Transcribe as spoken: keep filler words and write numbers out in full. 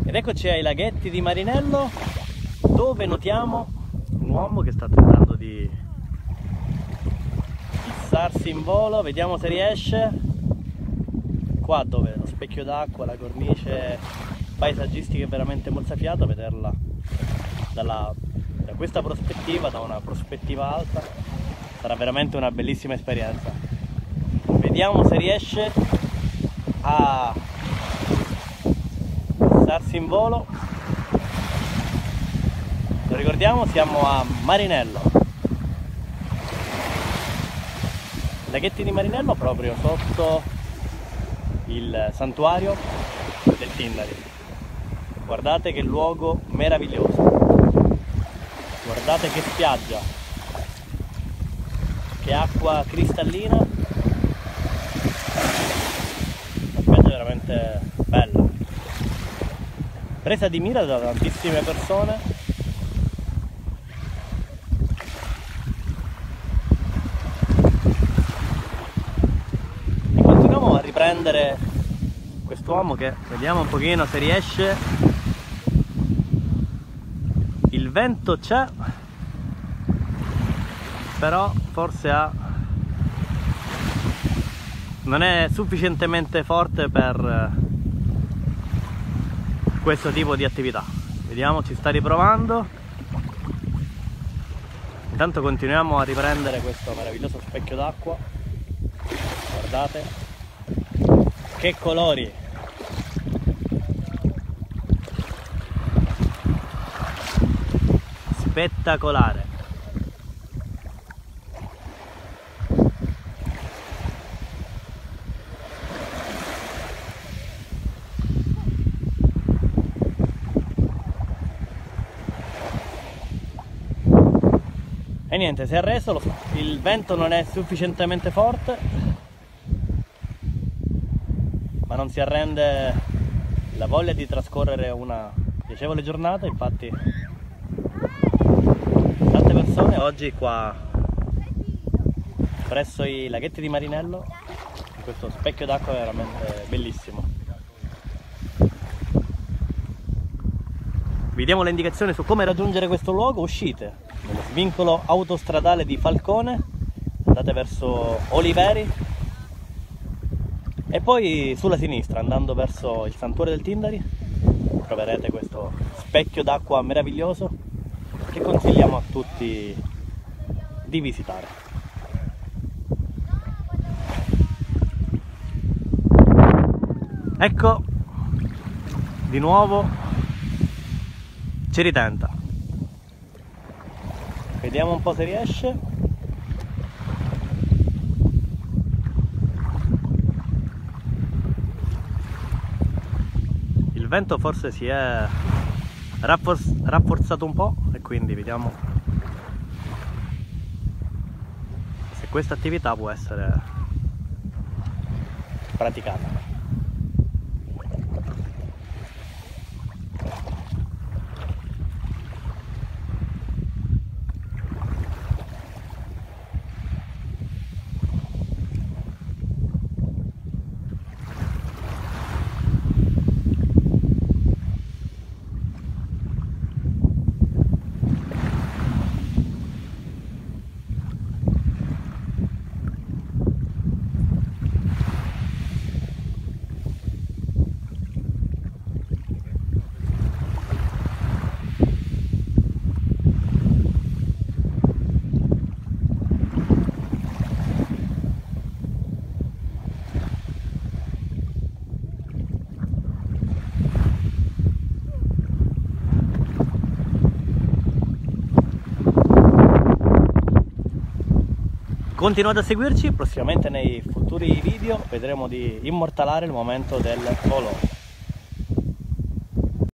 Ed eccoci ai laghetti di Marinello, dove notiamo un uomo che sta tentando di fissarsi in volo. Vediamo se riesce. Qua dove lo specchio d'acqua, la cornice paesaggistica è veramente mozzafiato, vederla dalla, da questa prospettiva, da una prospettiva alta, sarà veramente una bellissima esperienza. Vediamo se riesce a fissarsi in volo. Lo ricordiamo, siamo a Marinello, laghetti di Marinello, proprio sotto il santuario del Tindari. Guardate che luogo meraviglioso, guardate che spiaggia, che acqua cristallina, una spiaggia veramente bella, presa di mira da tantissime persone. E continuiamo a riprendere quest'uomo che vediamo un pochino se riesce. Il vento c'è, però forse ha non è sufficientemente forte per questo tipo di attività. Vediamo, ci sta riprovando. Intanto continuiamo a riprendere questo meraviglioso specchio d'acqua. Guardate che colori, spettacolare. E niente, si è arreso, lo, il vento non è sufficientemente forte, ma non si arrende la voglia di trascorrere una piacevole giornata. Infatti tante persone oggi qua presso i laghetti di Marinello, in questo specchio d'acqua veramente bellissimo. Vi diamo le indicazioni su come raggiungere questo luogo. Uscite nello svincolo autostradale di Falcone, andate verso Oliveri e poi sulla sinistra, andando verso il santuario del Tindari, troverete questo specchio d'acqua meraviglioso che consigliamo a tutti di visitare. Ecco, di nuovo ci ritenta. Vediamo un po' se riesce. Il vento forse si è rafforzato un po' e quindi vediamo se questa attività può essere praticata. Continuate a seguirci, prossimamente nei futuri video vedremo di immortalare il momento del volo.